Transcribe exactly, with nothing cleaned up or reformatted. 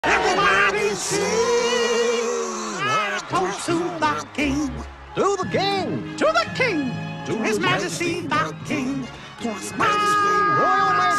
Everybody sing a toast to the king. To the king! To the king! To his majesty the king. To his majesty royal majesty.